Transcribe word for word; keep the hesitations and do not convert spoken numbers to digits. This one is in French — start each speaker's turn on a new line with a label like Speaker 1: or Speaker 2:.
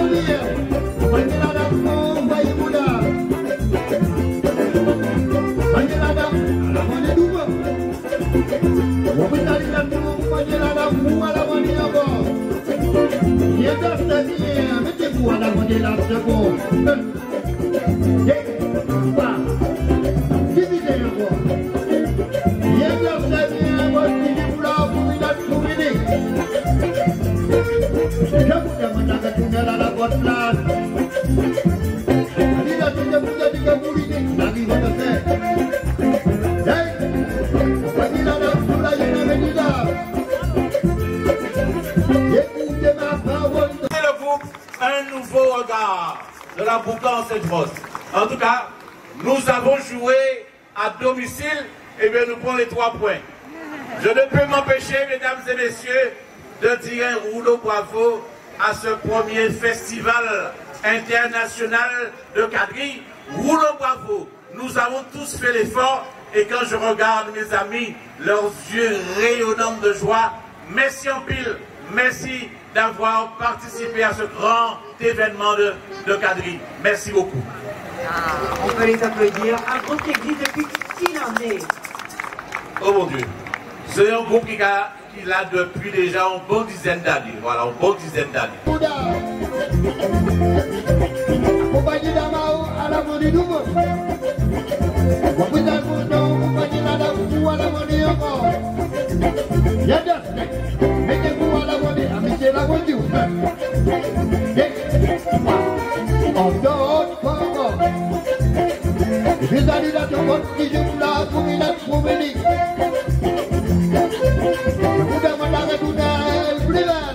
Speaker 1: De la Boucan Sainte-Rose. En tout cas, nous avons joué à domicile et bien nous prenons les trois points. Je ne peux m'empêcher, mesdames et messieurs, de dire un rouleau bravo à ce premier festival international de quadrille. Rouleau bravo. Nous avons tous fait l'effort et quand je regarde mes amis, leurs yeux rayonnants de joie, merci en pile, merci d'avoir participé à ce grand événement de, de quadrille. Merci beaucoup.
Speaker 2: Ah, on peut les applaudir. Un groupe qui existe depuis qu'il en est.
Speaker 1: Oh mon Dieu. C'est un groupe qui a, qui l'a depuis déjà une bonne dizaine d'années. Voilà, une bonne dizaine d'années.
Speaker 3: Vous